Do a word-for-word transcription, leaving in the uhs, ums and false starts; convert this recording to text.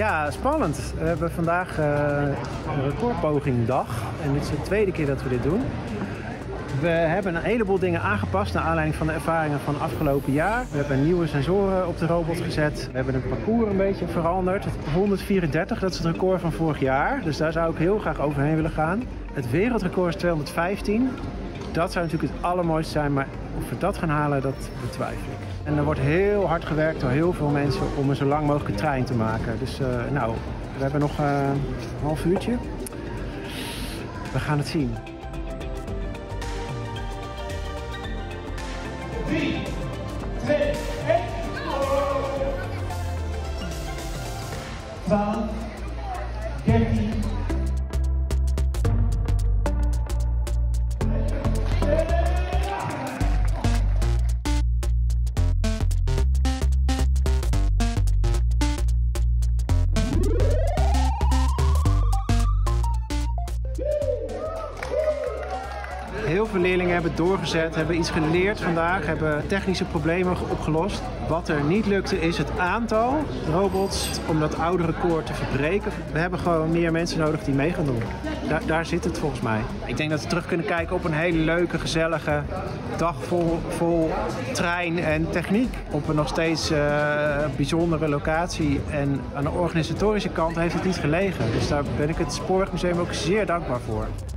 Ja, spannend. We hebben vandaag uh, een recordpogingdag en dit is de tweede keer dat we dit doen. We hebben een heleboel dingen aangepast naar aanleiding van de ervaringen van het afgelopen jaar. We hebben nieuwe sensoren op de robot gezet. We hebben het parcours een beetje veranderd. honderdvierendertig, dat is het record van vorig jaar. Dus daar zou ik heel graag overheen willen gaan. Het wereldrecord is tweehonderdvijftien. Dat zou natuurlijk het allermooiste zijn, maar of we dat gaan halen, dat betwijfel ik. En er wordt heel hard gewerkt door heel veel mensen om een zo lang mogelijke trein te maken. Dus uh, nou, we hebben nog uh, een half uurtje. We gaan het zien. drie, twee, één. twaalf, dertien. Heel veel leerlingen hebben doorgezet, hebben iets geleerd vandaag, hebben technische problemen opgelost. Wat er niet lukte is het aantal robots om dat oude record te verbreken. We hebben gewoon meer mensen nodig die mee gaan doen. Daar, daar zit het volgens mij. Ik denk dat we terug kunnen kijken op een hele leuke, gezellige dag vol, vol trein en techniek. Op een nog steeds uh, bijzondere locatie. En aan de organisatorische kant heeft het niet gelegen. Dus daar ben ik het Spoorwegmuseum ook zeer dankbaar voor.